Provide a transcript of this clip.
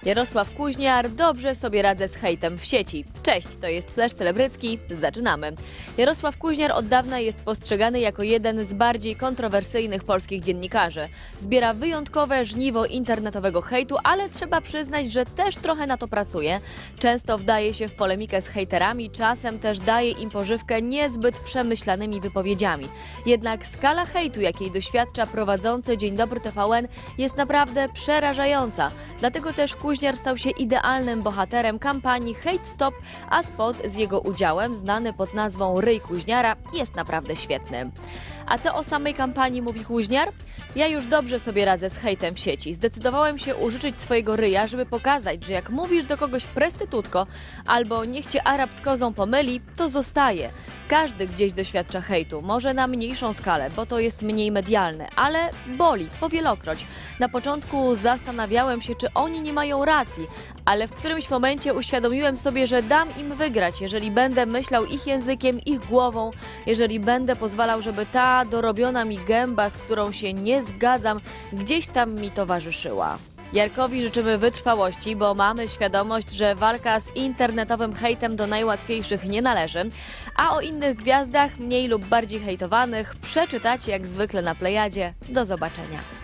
Jarosław Kuźniar: dobrze sobie radzę z hejtem w sieci. Cześć, to jest Flash Celebrycki. Zaczynamy. Jarosław Kuźniar od dawna jest postrzegany jako jeden z bardziej kontrowersyjnych polskich dziennikarzy. Zbiera wyjątkowe żniwo internetowego hejtu, ale trzeba przyznać, że też trochę na to pracuje. Często wdaje się w polemikę z hejterami, czasem też daje im pożywkę niezbyt przemyślanymi wypowiedziami. Jednak skala hejtu, jakiej doświadcza prowadzący Dzień Dobry TVN, jest naprawdę przerażająca. Dlatego też Kuźniar stał się idealnym bohaterem kampanii Hate Stop, a spot z jego udziałem, znany pod nazwą Ryj Kuźniara, jest naprawdę świetny. A co o samej kampanii mówi Kuźniar? Ja już dobrze sobie radzę z hejtem w sieci. Zdecydowałem się użyczyć swojego ryja, żeby pokazać, że jak mówisz do kogoś prostytutko albo niech cię Arab z kozą pomyli, to zostaje. Każdy gdzieś doświadcza hejtu, może na mniejszą skalę, bo to jest mniej medialne, ale boli powielokroć. Na początku zastanawiałem się, czy oni nie mają racji, ale w którymś momencie uświadomiłem sobie, że dam im wygrać, jeżeli będę myślał ich językiem, ich głową, jeżeli będę pozwalał, żeby ta dorobiona mi gęba, z którą się nie zgadzam, gdzieś tam mi towarzyszyła. Jarkowi życzymy wytrwałości, bo mamy świadomość, że walka z internetowym hejtem do najłatwiejszych nie należy, a o innych gwiazdach, mniej lub bardziej hejtowanych, przeczytacie jak zwykle na Plejadzie. Do zobaczenia.